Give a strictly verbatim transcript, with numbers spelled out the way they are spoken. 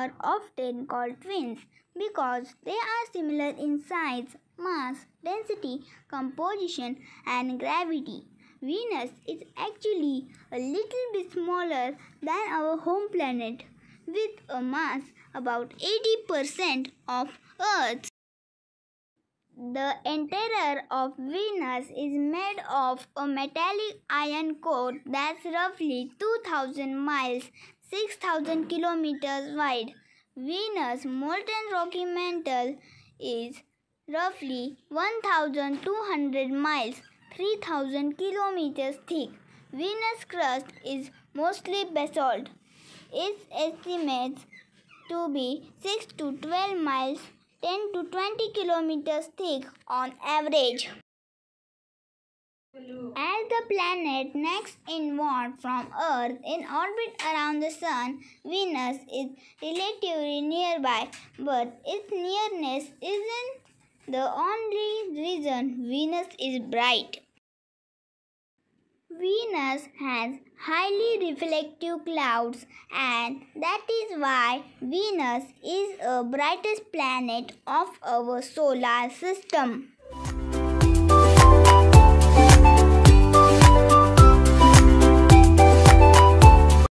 are often called twins because they are similar in size, mass, density, composition, and gravity. Venus is actually a little bit smaller than our home planet, with a mass about eighty percent of Earth's. The interior of Venus is made of a metallic iron core that's roughly two thousand miles, six thousand kilometers wide. Venus' molten rocky mantle is roughly one thousand two hundred miles, three thousand kilometers thick. Venus' crust is mostly basalt. It's estimated to be six to twelve miles, ten to twenty kilometers thick on average. As the planet next inward from Earth in orbit around the Sun, Venus is relatively nearby, but its nearness isn't the only reason Venus is bright. Venus has highly reflective clouds, and that is why Venus is the brightest planet of our solar system.